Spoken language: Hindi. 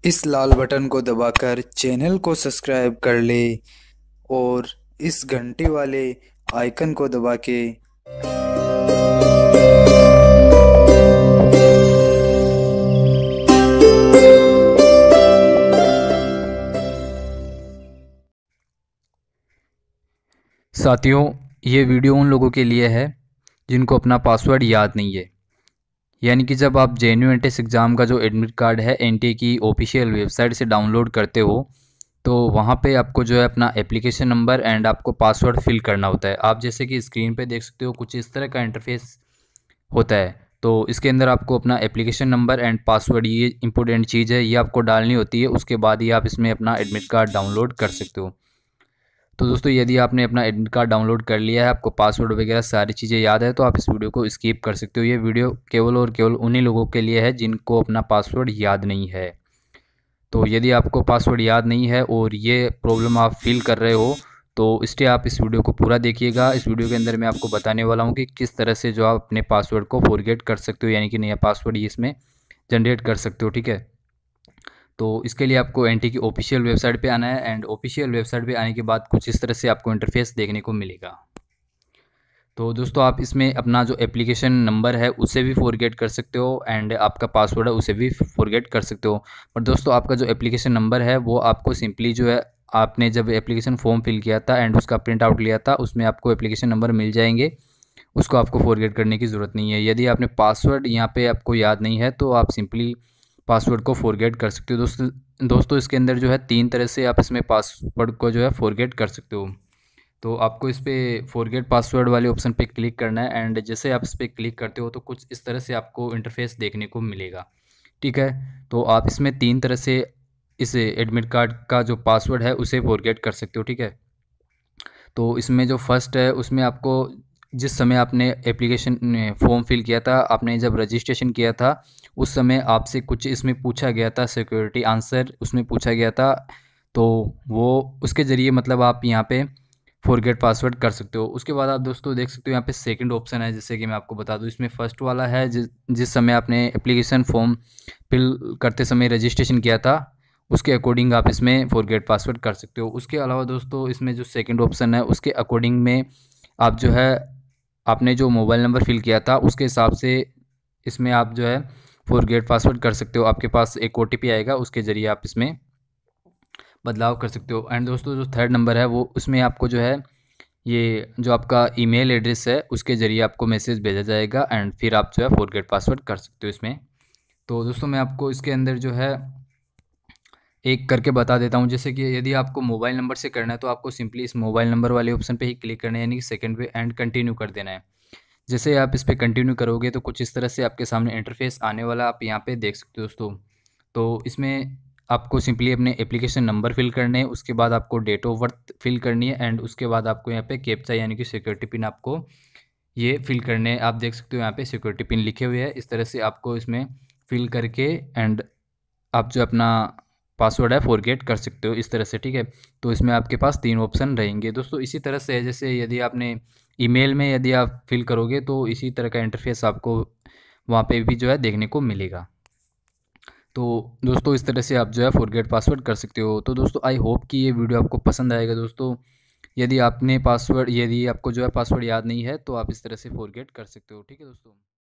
इस लाल बटन को दबाकर चैनल को सब्सक्राइब कर ले और इस घंटी वाले आइकन को दबा के साथियों, ये वीडियो उन लोगों के लिए है जिनको अपना पासवर्ड याद नहीं है। यानी कि जब आप जेएनयू एंट्रेंस एग्ज़ाम का जो एडमिट कार्ड है एनटीए की ऑफिशियल वेबसाइट से डाउनलोड करते हो, तो वहाँ पे आपको जो है अपना एप्लीकेशन नंबर एंड आपको पासवर्ड फिल करना होता है। आप जैसे कि स्क्रीन पे देख सकते हो, कुछ इस तरह का इंटरफेस होता है। तो इसके अंदर आपको अपना एप्लीकेशन नंबर एंड पासवर्ड, ये इंपॉर्टेंट चीज़ है, ये आपको डालनी होती है। उसके बाद ही आप इसमें अपना एडमिट कार्ड डाउनलोड कर सकते हो। तो दोस्तों, यदि आपने अपना एडमिट कार्ड डाउनलोड कर लिया है, आपको पासवर्ड वगैरह सारी चीज़ें याद है, तो आप इस वीडियो को स्किप कर सकते हो। ये वीडियो केवल और केवल उन्हीं लोगों के लिए है जिनको अपना पासवर्ड याद नहीं है। तो यदि आपको पासवर्ड याद नहीं है और ये प्रॉब्लम आप फील कर रहे हो, तो इसलिए आप इस वीडियो को पूरा देखिएगा। इस वीडियो के अंदर मैं आपको बताने वाला हूँ कि किस तरह से जो आप अपने पासवर्ड को फॉरगेट कर सकते हो, यानी कि नया पासवर्ड इसमें जनरेट कर सकते हो। ठीक है, तो इसके लिए आपको एनटी की ऑफिशियल वेबसाइट पे आना है एंड ऑफिशियल वेबसाइट पे आने के बाद कुछ इस तरह से आपको इंटरफेस देखने को मिलेगा। तो दोस्तों, आप इसमें अपना जो एप्लीकेशन नंबर है उसे भी फॉरगेट कर सकते हो एंड आपका पासवर्ड है उसे भी फॉरगेट कर सकते हो। पर दोस्तों, आपका जो एप्लीकेशन नंबर है वो आपको सिंपली जो है, आपने जब एप्लीकेशन फॉर्म फिल किया था एंड उसका प्रिंट आउट लिया था, उसमें आपको एप्लीकेशन नंबर मिल जाएंगे। उसको आपको फॉरगेट करने की ज़रूरत नहीं है। यदि आपने पासवर्ड यहाँ पे आपको याद नहीं है, तो आप सिंपली पासवर्ड को फॉरगेट कर सकते हो। दोस्तों, इसके अंदर जो है 3 तरह से आप इसमें पासवर्ड को जो है फॉरगेट कर सकते हो। तो आपको इस पर फॉरगेट पासवर्ड वाले ऑप्शन पे क्लिक करना है एंड जैसे आप इस पर क्लिक करते हो तो कुछ इस तरह से आपको इंटरफेस देखने को मिलेगा। ठीक है, तो आप इसमें 3 तरह से इस एडमिट कार्ड का जो पासवर्ड है उसे फॉरगेट कर सकते हो। ठीक है, तो इसमें जो फर्स्ट है उसमें आपको, जिस समय आपने एप्लीकेशन फॉर्म फिल किया था, आपने जब रजिस्ट्रेशन किया था, उस समय आपसे कुछ इसमें पूछा गया था, सिक्योरिटी आंसर उसमें पूछा गया था। तो वो उसके ज़रिए मतलब आप यहाँ पे फॉरगेट पासवर्ड कर सकते हो। उसके बाद आप दोस्तों देख सकते हो यहाँ पे सेकंड ऑप्शन है, जैसे कि मैं आपको बता दूँ। इसमें फर्स्ट वाला है जिस समय आपने एप्लीकेशन फॉर्म फिल करते समय रजिस्ट्रेशन किया था, उसके अकॉर्डिंग आप इसमें फॉरगेट पासवर्ड कर सकते हो। उसके अलावा दोस्तों, इसमें जो सेकंड ऑप्शन है उसके अकॉर्डिंग में आप जो है, आपने जो मोबाइल नंबर फिल किया था उसके हिसाब से इसमें आप जो है फॉरगेट पासवर्ड कर सकते हो। आपके पास एक ओटीपी आएगा, उसके ज़रिए आप इसमें बदलाव कर सकते हो। एंड दोस्तों, जो थर्ड नंबर है वो उसमें आपको जो है, ये जो आपका ईमेल एड्रेस है उसके ज़रिए आपको मैसेज भेजा जाएगा एंड फिर आप जो है फॉरगेट पासवर्ड कर सकते हो इसमें। तो दोस्तों, मैं आपको इसके अंदर जो है एक करके बता देता हूँ। जैसे कि यदि आपको मोबाइल नंबर से करना है, तो आपको सिंपली इस मोबाइल नंबर वाले ऑप्शन पे ही क्लिक करना है, यानी कि सेकंड पे, एंड कंटिन्यू कर देना है। जैसे आप इस पर कंटिन्यू करोगे तो कुछ इस तरह से आपके सामने इंटरफेस आने वाला आप यहाँ पे देख सकते हो दोस्तों। तो इसमें आपको सिंपली अपने एप्लीकेशन नंबर फिल करने हैं, उसके बाद आपको डेट ऑफ बर्थ फिल करनी है एंड उसके बाद आपको यहाँ पे कैप्चा यानी कि सिक्योरिटी पिन आपको ये फिल करने हैं। आप देख सकते हो यहाँ पे सिक्योरिटी पिन लिखे हुए हैं। इस तरह से आपको इसमें फिल करके एंड आप जो अपना पासवर्ड है फॉरगेट कर सकते हो इस तरह से। ठीक है, तो इसमें आपके पास 3 ऑप्शन रहेंगे दोस्तों। इसी तरह से है, जैसे यदि आपने ईमेल में यदि आप फिल करोगे तो इसी तरह का इंटरफेस आपको वहाँ पे भी जो है देखने को मिलेगा। तो दोस्तों, इस तरह से आप जो है फॉरगेट पासवर्ड कर सकते हो। तो दोस्तों, आई होप कि ये वीडियो आपको पसंद आएगा दोस्तों। यदि आपको जो है पासवर्ड याद नहीं है, तो आप इस तरह से फॉरगेट कर सकते हो। ठीक है दोस्तों।